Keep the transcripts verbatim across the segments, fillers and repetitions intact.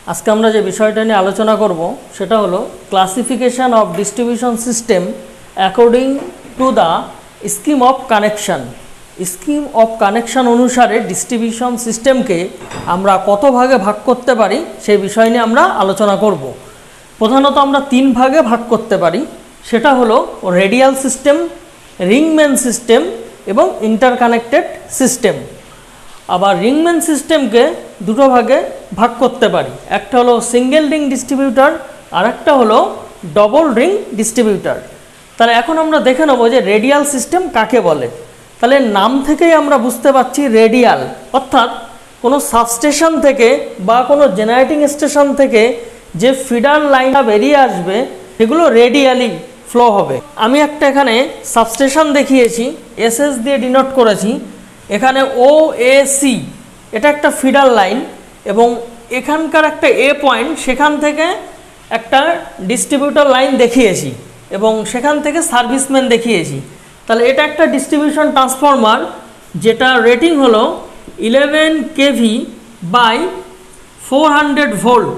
আজকে আমরা যে বিষয়টা নিয়ে আলোচনা করব সেটা হলো classification of distribution system according to the scheme of connection. Scheme of connection অনুসারে ডিস্ট্রিবিউশন সিস্টেমকে আমরা কত ভাগে ভাগ করতে পারি সেই বিষয় নিয়ে আমরা আলোচনা করব। প্রধানত আমরা তিন ভাগে ভাগ করতে পারি, সেটা হলো রেডিয়াল সিস্টেম, রিংম্যান সিস্টেম এবং ইন্টারকানেক্টেড সিস্টেম। আবার রিংম্যান সিস্টেমকে দুটো ভাগে ভাগ করতে পারি, একটা হলো সিঙ্গেল রিং ডিস্ট্রিবিউটার আর একটা হলো ডবল রিং ডিস্ট্রিবিউটার। তাহলে এখন আমরা দেখে নেব যে রেডিয়াল সিস্টেম কাকে বলে। তাহলে নাম থেকেই আমরা বুঝতে পারছি রেডিয়াল, অর্থাৎ কোনো সাবস্টেশন থেকে বা কোনো জেনারেটিং স্টেশন থেকে যে ফিডার লাইনটা বেরিয়ে আসবে সেগুলো রেডিয়ালি ফ্লো হবে। আমি একটা এখানে সাবস্টেশন দেখিয়েছি, এস এস দিয়ে ডিনোট করেছি। এখানে ও এ সি এটা একটা ফিডার লাইন এবং এখানকার একটা এ পয়েন্ট, সেখান থেকে একটা ডিস্ট্রিবিউটর লাইন দেখিয়েছি এবং সেখান থেকে সার্ভিসম্যান দেখিয়েছি। তাহলে এটা একটা ডিস্ট্রিবিউশন ট্রান্সফরমার যেটা রেটিং হলো eleven KV by four hundred volt.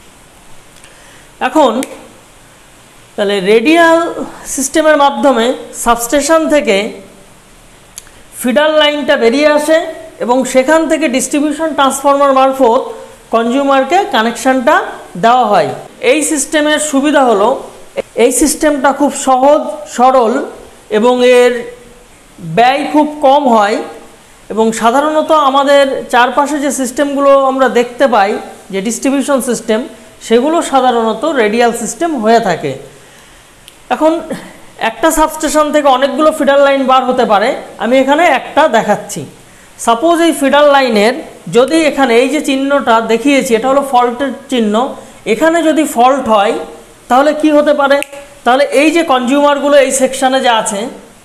এখন তাহলে রেডিয়াল সিস্টেমের মাধ্যমে সাবস্টেশন থেকে ফিডার লাইনটা বেরিয়ে আসে এবং সেখান থেকে ডিস্ট্রিবিউশন ট্রান্সফরমার মারফত কনজিউমারকে কানেকশানটা দেওয়া হয়। এই সিস্টেমের সুবিধা হলো এই সিস্টেমটা খুব সহজ সরল এবং এর ব্যয় খুব কম হয় এবং সাধারণত আমাদের চারপাশে যে সিস্টেমগুলো আমরা দেখতে পাই যে ডিস্ট্রিবিউশন সিস্টেম, সেগুলো সাধারণত রেডিয়াল সিস্টেম হয়ে থাকে। এখন একটা সাবস্টেশন থেকে অনেকগুলো ফিডার লাইন বার হতে পারে, আমি এখানে একটা দেখাচ্ছি। সাপোজ এই ফিডার লাইনের যদি এখানে এই যে চিহ্নটা দেখিয়েছি এটা হলো ফল্টের চিহ্ন, এখানে যদি ফল্ট হয় তাহলে কি হতে পারে? তাহলে এই যে কনজিউমারগুলো এই সেকশানে যে আছে,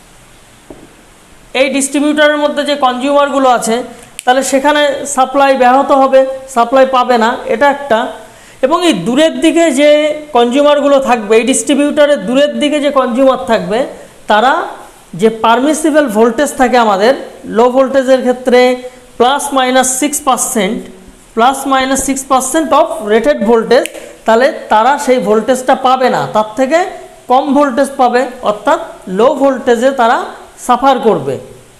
এই ডিস্ট্রিবিউটারের মধ্যে যে কনজিউমারগুলো আছে, তাহলে সেখানে সাপ্লাই ব্যাহত হবে, সাপ্লাই পাবে না, এটা একটা। এবং এই দূরের দিকে যে কনজিউমারগুলো থাকবে, এই ডিস্ট্রিবিউটারের দূরের দিকে যে কনজিউমার থাকবে, তারা যে পারমিসিবল ভোল্টেজ থাকে আমাদের লো ভোল্টেজের ক্ষেত্রে plus minus six percent plus minus six percent of rated voltage, তাহলে তারা সেই ভোল্টেজটা পাবে না, তার থেকে কম ভোল্টেজ পাবে, অর্থাৎ লো ভোল্টেজে তারা সাফার করবে।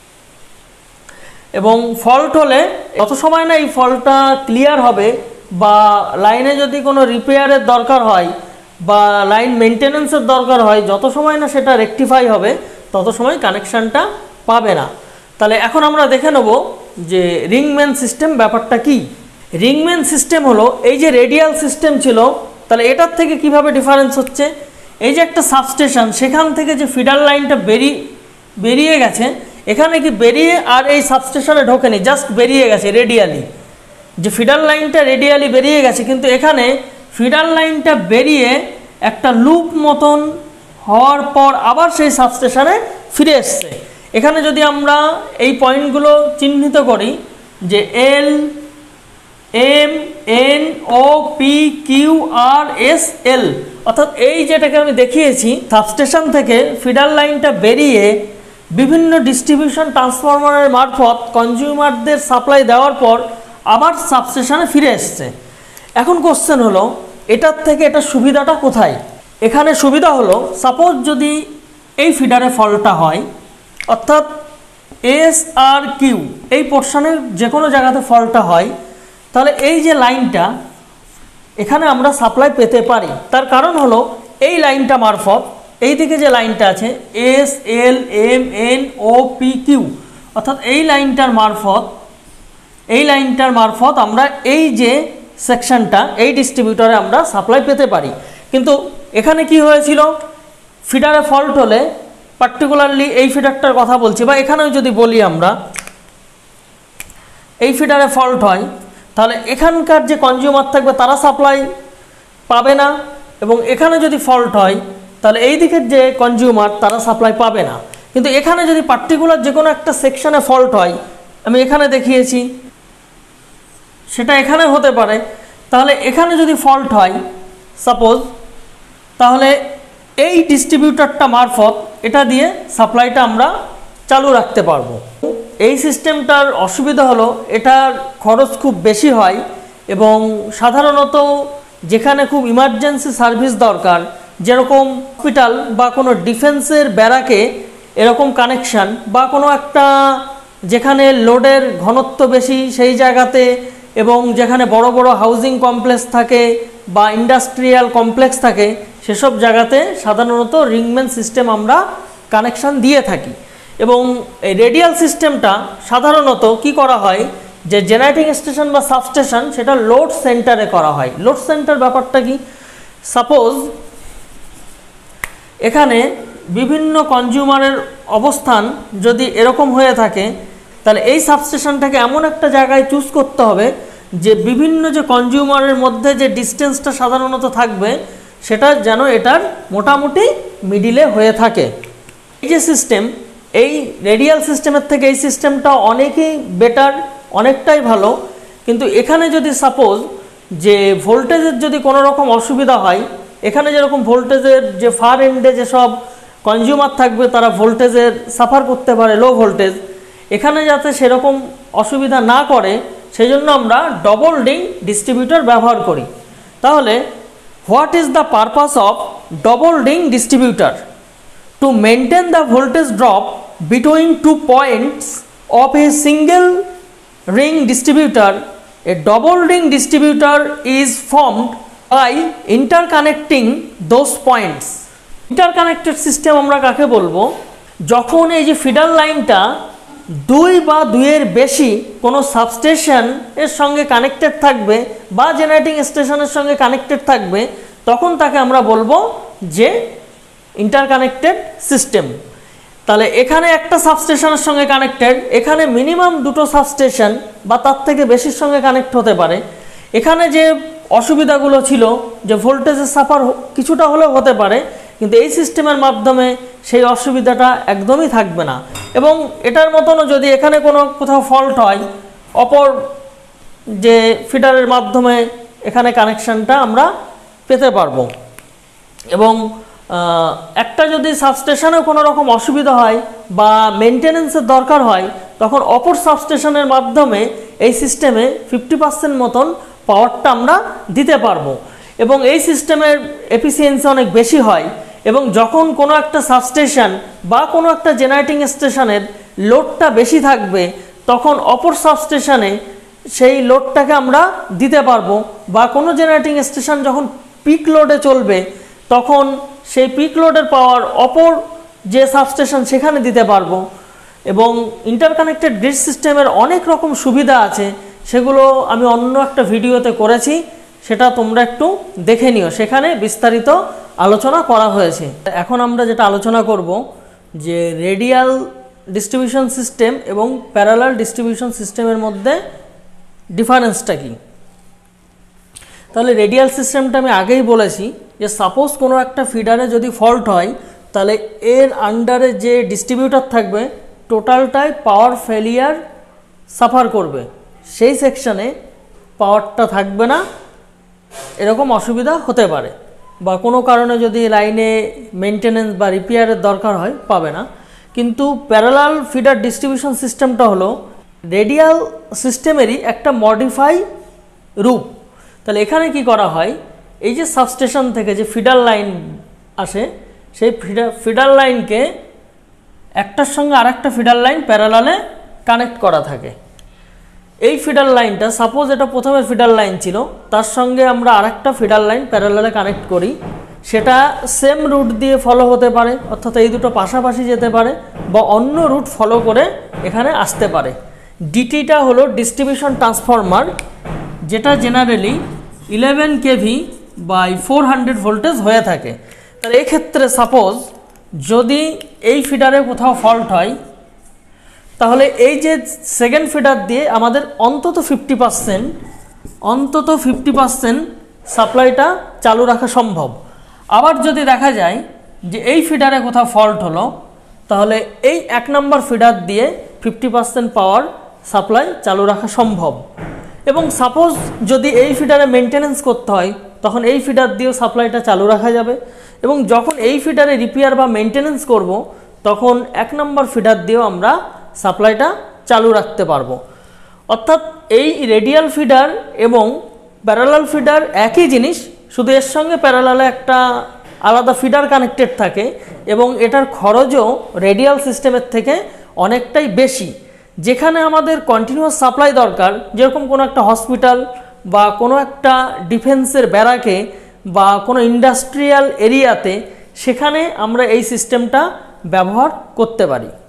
এবং ফল্ট হলে যত সময় না এই ফল্টটা ক্লিয়ার হবে বা লাইনে যদি কোনো রিপেয়ারের দরকার হয় বা লাইন মেনটেন্যান্সের দরকার হয়, যত সময় না সেটা রেকটিফাই হবে তত সময় কানেকশানটা পাবে না। তাহলে এখন আমরা দেখে নেব যে রিংম্যান সিস্টেম ব্যাপারটা কি। রিংম্যান সিস্টেম হলো এই যে রেডিয়াল সিস্টেম ছিল, তাহলে এটার থেকে কিভাবে ডিফারেন্স হচ্ছে, এই যে একটা সাবস্টেশন, সেখান থেকে যে ফিডার লাইনটা বেরিয়ে বেরিয়ে গেছে, এখানে কি বেরিয়ে আর এই সাবস্টেশনে ঢোকেনি, জাস্ট বেরিয়ে গেছে রেডিয়ালি। যে ফিডার লাইনটা রেডিয়ালি বেরিয়ে গেছে, কিন্তু এখানে ফিডার লাইনটা বেরিয়ে একটা লুপ মতন হওয়ার পর আবার সেই সাবস্টেশনে ফিরে এসছে। এখানে যদি আমরা এই পয়েন্টগুলো চিহ্নিত করি যে L M N O P Q R S L, অর্থাৎ এই যেটাকে আমি দেখিয়েছি, সাবস্টেশন থেকে ফিডার লাইনটা বেরিয়ে বিভিন্ন ডিস্ট্রিবিউশন ট্রান্সফরমারের মারফত কনজিউমারদের সাপ্লাই দেওয়ার পর আবার সাবস্টেশনে ফিরে এসছে। এখন কোশ্চেন হলো এটার থেকে এটা সুবিধাটা কোথায়? এখানে সুবিধা হলো সাপোজ যদি এই ফিডারে ফল্টটা হয়, অর্থাৎ এস আর কিউ এই পোর্শনের যে কোনো জায়গাতে ফল্টটা হয়, তাহলে এই যে লাইনটা এখানে আমরা সাপ্লাই পেতে পারি। তার কারণ হলো এই লাইনটা মারফত এই দিকে যে লাইনটা আছে S L M N O P Q, অর্থাৎ এই লাইনটার মারফত এই লাইনটার মারফত আমরা এই যে সেকশনটা এই ডিস্ট্রিবিউটারে আমরা সাপ্লাই পেতে পারি। কিন্তু এখানে কি হয়েছিল, ফিডারে ফল্ট হলে, পার্টিকুলারলি এই ফিডারটার কথা বলছি বা এখানেও যদি বলি আমরা, এই ফিডারে ফল্ট হয়, তাহলে এখানকার যে কনজিউমার থাকবে তারা সাপ্লাই পাবে না, এবং এখানে যদি ফল্ট হয় তাহলে এই দিকের যে কনজিউমার তারা সাপ্লাই পাবে না। কিন্তু এখানে যদি পার্টিকুলার যে কোনো একটা সেকশনে ফল্ট হয়, আমি এখানে দেখিয়েছি, সেটা এখানে হতে পারে, তাহলে এখানে যদি ফল্ট হয় সাপোজ, তাহলে এই ডিস্ট্রিবিউটারটা মারফত এটা দিয়ে সাপ্লাইটা আমরা চালু রাখতে পারবো। এই সিস্টেমটার অসুবিধা হলো এটার খরচ খুব বেশি হয় এবং সাধারণত যেখানে খুব ইমার্জেন্সি সার্ভিস দরকার, যেরকম হসপিটাল বা কোনো ডিফেন্সের ব্যারাকে এরকম কানেকশান, বা কোনো একটা যেখানে লোডের ঘনত্ব বেশি সেই জায়গাতে, এবং যেখানে বড় বড় হাউজিং কমপ্লেক্স থাকে বা ইন্ডাস্ট্রিয়াল কমপ্লেক্স থাকে, সেসব জায়গাতে সাধারণত রিংম্যান সিস্টেম আমরা কানেকশান দিয়ে থাকি। এবং এই রেডিয়াল সিস্টেমটা সাধারণত কি করা হয়, যে জেনারেটিং স্টেশন বা সাবস্টেশন সেটা লোড সেন্টারে করা হয়। লোড সেন্টার ব্যাপারটা কি, সাপোজ এখানে বিভিন্ন কনজিউমারের অবস্থান যদি এরকম হয়ে থাকে, তাহলে এই সাবস্টেশনটাকে এমন একটা জায়গায় চুজ করতে হবে যে বিভিন্ন যে কনজিউমারের মধ্যে যে ডিস্টেন্সটা সাধারণত থাকবে সেটা যেন এটার মোটামুটি মিডিলে হয়ে থাকে। এই যে সিস্টেম, এই রেডিয়াল সিস্টেমের থেকে এই সিস্টেমটা অনেকই বেটার, অনেকটাই ভালো। কিন্তু এখানে যদি সাপোজ যে ভোল্টেজের যদি কোনো রকম অসুবিধা হয়, এখানে যেরকম ভোল্টেজের যে ফার এন্ডে যেসব কনজিউমার থাকবে তারা ভোল্টেজের সাফার করতে পারে, লো ভোল্টেজ, এখানে যাতে সেরকম অসুবিধা না করে সেই জন্য আমরা ডবল রিং ডিস্ট্রিবিউটর ব্যবহার করি। তাহলে what is the purpose of double ring distributor? To maintain the voltage drop between two points of a single ring distributor, a double ring distributor is formed by interconnecting those points. Interconnected system আমরা কাকে বলবো? যখন এই যে feeder লাইনটা দুই বা দুইয়ের বেশি কোনো সাবস্টেশন এর সঙ্গে কানেক্টেড থাকবে বা জেনারেটিং স্টেশনের সঙ্গে কানেক্টেড থাকবে, তখন তাকে আমরা বলবো যে ইন্টারকানেক্টেড সিস্টেম। তাহলে এখানে একটা সাবস্টেশনের সঙ্গে কানেক্টেড, এখানে মিনিমাম দুটো সাবস্টেশন বা তার থেকে বেশির সঙ্গে কানেক্ট হতে পারে। এখানে যে অসুবিধাগুলো ছিল, যে ভোল্টেজের সাফার কিছুটা হলেও হতে পারে, কিন্তু এই সিস্টেমের মাধ্যমে সেই অসুবিধাটা একদমই থাকবে না। এবং এটার মতনও যদি এখানে কোনো কোথাও ফল্ট হয়, অপর যে ফিডারের মাধ্যমে এখানে কানেকশানটা আমরা পেতে পারবো। এবং একটা যদি সাবস্টেশনেও কোনো রকম অসুবিধা হয় বা মেনটেনেন্সের দরকার হয়, তখন অপর সাবস্টেশনের মাধ্যমে এই সিস্টেমে ফিফটি পার্সেন্ট মতন পাওয়ারটা আমরা দিতে পারবো। এবং এই সিস্টেমের এফিসিয়েন্সি অনেক বেশি হয়। এবং যখন কোনো একটা সাবস্টেশন বা কোনো একটা জেনারেটিং স্টেশনের লোডটা বেশি থাকবে, তখন অপর সাবস্টেশনে সেই লোডটাকে আমরা দিতে পারবো। বা কোনো জেনারেটিং স্টেশন যখন পিক লোডে চলবে, তখন সেই পিক লোডের পাওয়ার অপর যে সাবস্টেশন সেখানে দিতে পারবো। এবং ইন্টারকানেক্টেড গ্রিড সিস্টেমের অনেক রকম সুবিধা আছে, সেগুলো আমি অন্য একটা ভিডিওতে করেছি, সেটা তোমরা একটু দেখে নিও, সেখানে বিস্তারিত আলোচনা করা হয়েছে। এখন আমরা যেটা আলোচনা করব যে রেডিয়াল ডিস্ট্রিবিউশন সিস্টেম এবং প্যারালাল ডিস্ট্রিবিউশন সিস্টেমের মধ্যে ডিফারেন্সটা কী। তাহলে রেডিয়াল সিস্টেমটা আমি আগেই বলেছি যে সাপোজ কোনো একটা ফিডারে যদি ফল্ট হয়, তাহলে এর আন্ডারে যে ডিস্ট্রিবিউটার থাকবে টোটালটাই পাওয়ার ফেলিয়ার সাফার করবে, সেই সেকশানে পাওয়ারটা থাকবে না, এরকম অসুবিধা হতে পারে। বা কোনো কারণে যদি লাইনে মেনটেনেন্স বা রিপেয়ারের দরকার হয়, পাবে না। কিন্তু প্যারালাল ফিডার ডিস্ট্রিবিউশন সিস্টেমটা হলো রেডিয়াল সিস্টেমেরই একটা মডিফাই রূপ। তাহলে এখানে কি করা হয়, এই যে সাবস্টেশন থেকে যে ফিডার লাইন আসে, সেই ফিডার ফিডার লাইনকে একটার সঙ্গে আরেকটা ফিডার লাইন প্যারালালে কানেক্ট করা থাকে। এই ফিডার লাইনটা সাপোজ এটা প্রথমে ফিডার লাইন ছিল, তার সঙ্গে আমরা আরেকটা ফিডার লাইন প্যারালালে কানেক্ট করি, সেটা সেম রুট দিয়ে ফলো হতে পারে, অর্থাৎ এই দুটো পাশাপাশি যেতে পারে, বা অন্য রুট ফলো করে এখানে আসতে পারে। ডিটিটা হলো ডিস্ট্রিবিউশন ট্রান্সফরমার, যেটা generally eleven KV by four hundred voltage হয়ে থাকে। তাহলে এক্ষেত্রে সাপোজ যদি এই ফিডারে কোথাও ফল্ট হয়, তাহলে এই যে সেকেন্ড ফিডার দিয়ে আমাদের অন্তত ফিফটি পার্সেন্ট অন্তত ফিফটি পার্সেন্ট সাপ্লাইটা চালু রাখা সম্ভব। আবার যদি দেখা যায় যে এই ফিডারে কোথাও ফল্ট হলো, তাহলে এই এক নম্বর ফিডার দিয়ে ফিফটি পার্সেন্ট পাওয়ার সাপ্লাই চালু রাখা সম্ভব। এবং সাপোজ যদি এই ফিডারে মেনটেনেন্স করতে হয়, তখন এই ফিডার দিয়েও সাপ্লাইটা চালু রাখা যাবে। এবং যখন এই ফিডারে রিপেয়ার বা মেনটেনেন্স করব, তখন এক নম্বর ফিডার দিয়েও আমরা সাপ্লাইটা চালু রাখতে পারবো। অর্থাৎ এই রেডিয়াল ফিডার এবং প্যারালাল ফিডার একই জিনিস, শুধু এর সঙ্গে প্যারালালে একটা আলাদা ফিডার কানেক্টেড থাকে এবং এটার খরচও রেডিয়াল সিস্টেমের থেকে অনেকটাই বেশি। যেখানে আমাদের কন্টিনিউয়াস সাপ্লাই দরকার, যেরকম কোনো একটা হসপিটাল বা কোনো একটা ডিফেন্সের ব্যারাকে বা কোনো ইন্ডাস্ট্রিয়াল এরিয়াতে, সেখানে আমরা এই সিস্টেমটা ব্যবহার করতে পারি।